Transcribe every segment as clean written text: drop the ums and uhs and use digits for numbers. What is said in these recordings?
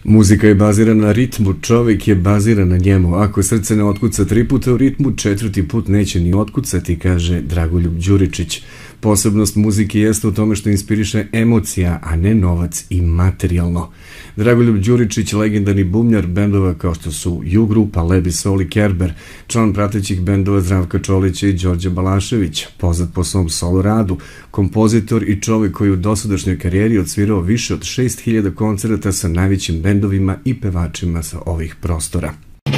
Muzika je bazirana na ritmu, čovjek je baziran na njemu. Ako srce ne otkuca 3 puta u ritmu, 4. put neće ni otkucati, kaže Dragoljub Đuričić. Posebnost muzike jeste u tome što inspiriše emocija, a ne novac i materijalno. Dragoljub Đuričić, legendarni bubnjar bendova kao što su U-grupa, Lebi Sol i Kerber, član pratećih bendova Zdravka Čolića i Đorđe Balašević, poznat po svom solo radu, kompozitor i čovjek koji u dosadašnjoj karijeri odsvirao više od 6000 koncerata sa najvećim bendovima i pevačima sa ovih prostora.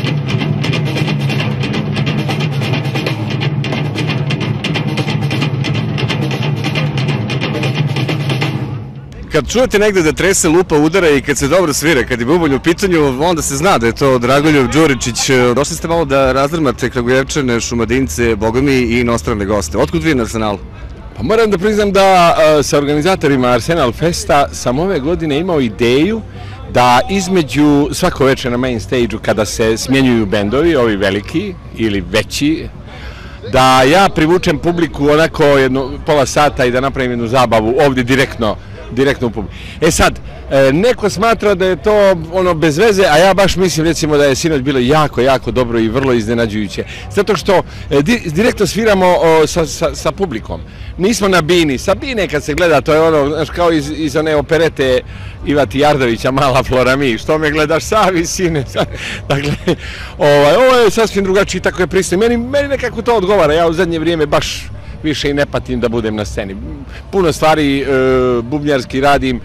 Kad čujete negde da trese, lupa, udara i kad se dobro svira, kad je bubanj u pitanju, onda se zna da je to Dragoljub Đuričić. Došli ste malo da razdrmate Kragujevčane, Šumadince, bogami i inostrane goste. Otkud vi na Arsenalu? Pa moram da priznam da sa organizatorima Arsenal Festa sam ove godine imao ideju da između svako večer na main stage-u kada se smjenjuju bendovi, ovi veliki ili veći, da ja privučem publiku onako pola sata i da napravim jednu zabavu ovdje direktno u publiku. E sad, neko smatra da je to ono bez veze, a ja baš mislim recimo da je sinoć bilo jako dobro i vrlo iznenađujuće. Zato što direktno sviramo sa publikom. Nismo na bini. Sa bine kad se gleda, to je ono, znaš, kao iz one operete Iva Tijardovića, Mala Flora što me gledaš, Savi, sine. Dakle, ovo je sasvim drugačiji, tako je pristojno. Meni nekako to odgovara, ja u zadnje vrijeme baš više i ne patim da budem na sceni. Puno stvari bubnjarski radim,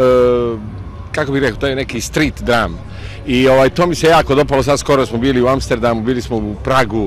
kako bih rekao, to je neki street drum. I to mi se jako dopalo, sad skoro smo bili u Amsterdamu, bili smo u Pragu,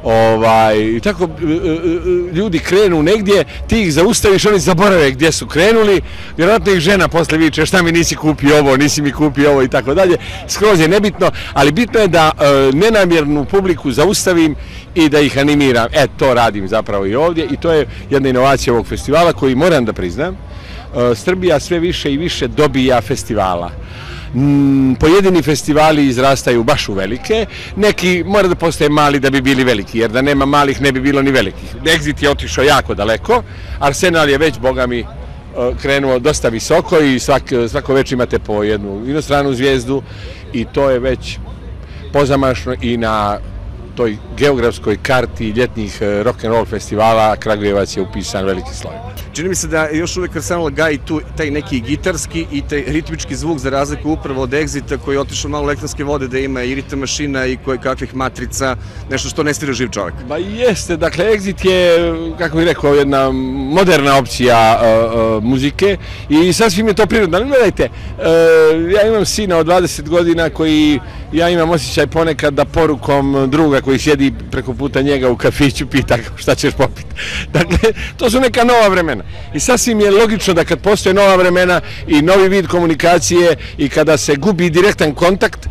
i tako ljudi krenu negdje, ti ih zaustaviš, oni zaborave gdje su krenuli, vjerojatno ih žena posle viče šta mi nisi kupio ovo, nisi mi kupio ovo i tako dalje, skroz je nebitno, ali bitno je da nenamjernu publiku zaustavim i da ih animiram. To radim zapravo i ovdje i to je jedna inovacija ovog festivala koji, moram da priznam, Srbija sve više i više dobija festivala. Pojedini festivali izrastaju baš u velike, neki mora da postaje mali da bi bili veliki, jer da nema malih ne bi bilo ni velikih. Exit je otišao jako daleko, Arsenal je već, boga mi, krenuo dosta visoko i svako večer imate po jednu inostranu zvijezdu i to je već pozamašno i na toj geografskoj karti ljetnih rock'n'roll festivala Kragujevac je upisan veliki sloj. Čini mi se da još uvijek Arsenal gaji tu taj neki gitarski i taj ritmički zvuk za razliku upravo od Exita koji je otišao malo elektronske vode da ima i ritam mašina i koje kakvih matrica, nešto što ne svira živ čovjek. Ba jeste, dakle Exit je, kako bih rekao, jedna moderna opcija muzike i sasvim je to prirodno. Ali gledajte, ja imam sina od 20 godina koji, ja imam osjećaj ponekad da porukom druga koji sjedi preko puta njega u kafiću pita šta ćeš popiti. Dakle, to su neka nova vremena. I sasvim je logično da kad postoje nova vremena i novi vid komunikacije i kada se gubi direktan kontakt,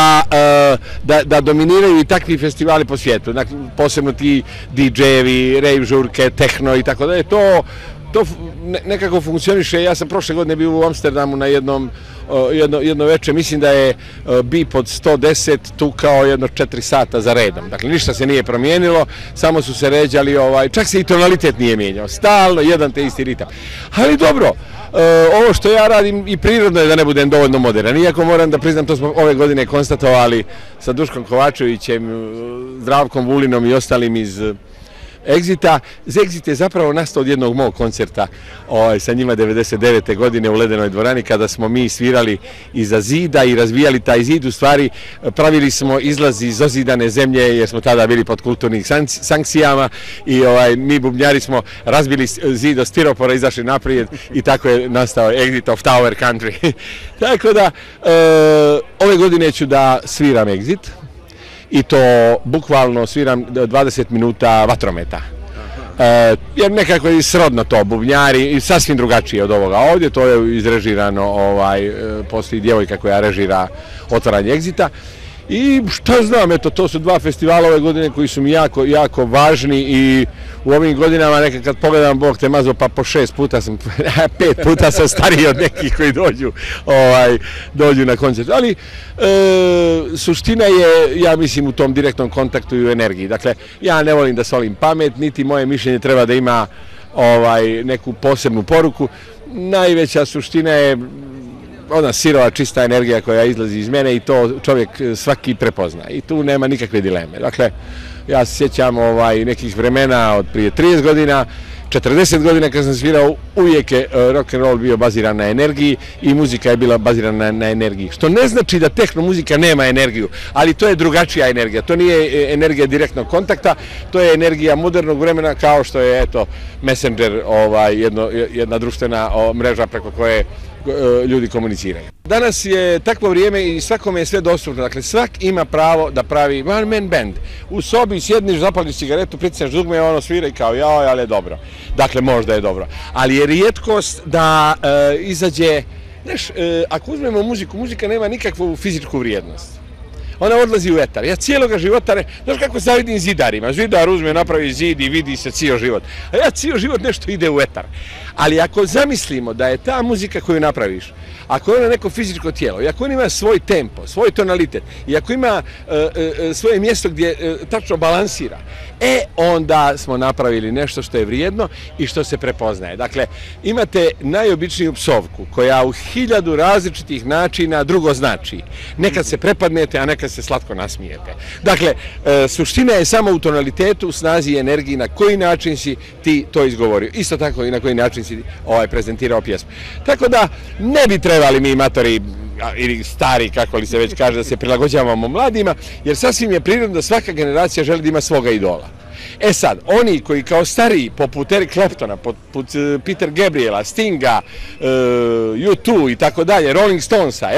da dominiraju i takvi festivali po svijetu. Dakle, posebno ti DJ-evi, rave žurke, techno i tako dalje. To nekako funkcioniše. Ja sam prošle godine bio u Amsterdamu na jedno večer, mislim da je BIP od 110 tukao jedno 4 sata za redom. Dakle, ništa se nije promijenilo, samo su se ređali, čak se i tonalitet nije mijenjao, stalno jedan te isti ritam. Ali dobro, ovo što ja radim i prirodno je da ne budem dovoljno modern, iako moram da priznam, to smo ove godine konstatovali sa Duškom Kovačevićem, Zdravkom Vulinom i ostalim iz Exita. Exit je zapravo nastao od jednog mog koncerta sa njima 99. godine u Ledenoj dvorani kada smo mi svirali iza zida i razvijali taj zid. U stvari pravili smo izlaz iz ozidane zemlje jer smo tada bili pod kulturnim sankcijama i mi bubnjari smo razbili zid od stiropora, izašli naprijed i tako je nastao Exit of Tower Country. Tako da ove godine ću da sviram Exit. I to bukvalno sviram 20 minuta vatrometa. Jer nekako je srodno to, bubnjari, i sasvim drugačije od ovoga ovdje, to je izrežirano, postoji djevojka koja režira otvaranje Exita. I šta znam, eto, to su dva festivala ove godine koji su mi jako važni i u ovim godinama nekad kad pogledam, Bog te mazo, pa po 6 puta sam, 5 puta sam stariji od nekih koji dođu na koncert. Ali suština je, ja mislim, u tom direktnom kontaktu i u energiji. Dakle, ja ne volim da solim pamet, niti moje mišljenje treba da ima neku posebnu poruku. Najveća suština je ona sirova čista energija koja izlazi iz mene i to čovjek svaki prepozna i tu nema nikakve dileme. Dakle, ja se sjećam nekih vremena od prije 30 godina, 40 godina kad sam svirao, uvijek je rock and roll bio baziran na energiji i muzika je bila bazirana na energiji. Što ne znači da tehno muzika nema energiju, ali to je drugačija energija. To nije energija direktnog kontakta, to je energija modernog vremena kao što je Messenger, jedna društvena mreža preko koje ljudi komuniciraju. Danas je takvo vrijeme i svakome je sve dostupno, dakle svak ima pravo da pravi one man band. U sobi sjedniš, zapališ cigaretu, pritisneš dugme, ono svira i kao joj, ali je dobro. Dakle, možda je dobro. Ali je rijetkost da izađe, znaš, ako uzmemo muziku, muzika nema nikakvu fizičku vrijednost. Ona odlazi u etar. Ja cijeloga života, znaš kako zavidim zidarima. Zidar uzme, napravi zid i vidi se cijel život. A ja cijel život nešto ide u etar. Ali ako zamislimo da je ta muzika koju napraviš, ako je ona neko fizičko tijelo, i ako on ima svoj tempo, svoj tonalitet, i ako ima svoje mjesto gdje tačno balansira, onda smo napravili nešto što je vrijedno i što se prepoznaje. Dakle, imate najobičniju psovku koja u 1000 različitih načina drugo znači. Nekad se prepadnete, a nekad se slatko nasmijete. Dakle, suština je samo u tonalitetu, snazi i energiji na koji način si ti to izgovorio. Isto tako i na koji način si prezentirao pjesmu. Tako da ne bi trebali mi matori ili stari, kako li se već kaže, da se prilagođavamo mladima, jer sasvim je prirodno da svaka generacija želi da ima svoga idola. E sad, oni koji kao stariji, poput Eric Claptona, poput Peter Gabriela, Stinga, U2 i tako dalje, Rolling Stonesa,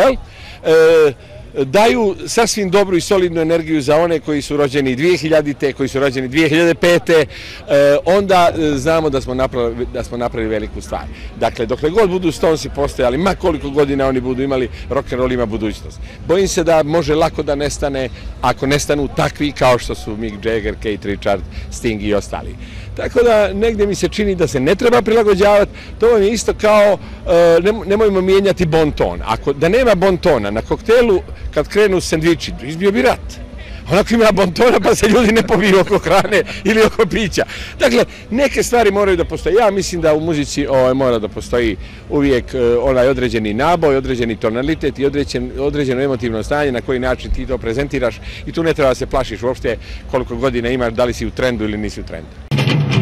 daju sasvim dobru i solidnu energiju za one koji su rođeni 2000-te, koji su rođeni 2005-te, onda znamo da smo napravili veliku stvar. Dakle, dokle god budu Stonesi postojali, ma koliko godina oni budu imali, rock and roll ima budućnost. Bojim se da može lako da nestane ako nestanu takvi kao što su Mick Jagger, Keith Richards, Sting i ostali. Tako da negdje mi se čini da se ne treba prilagođavati, to vam je isto kao nemojmo mijenjati bon ton. Da nema bon tona na koktelu kad krenu sendviči, izbio bi rat. Onako ima bon tona pa se ljudi ne poviju oko hrane ili oko pića. Dakle, neke stvari moraju da postoje. Ja mislim da u muzici mora da postoji uvijek onaj određeni naboj, određeni tonalitet i određeno emotivno stanje na koji način ti to prezentiraš i tu ne treba da se plašiš uopšte koliko godina imaš, da li si u trendu ili nisi u trendu.